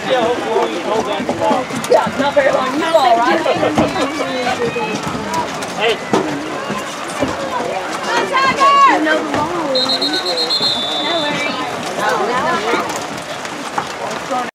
Yeah, hopefully you hold on to long. Yeah, not very long. You fall, right? Hey.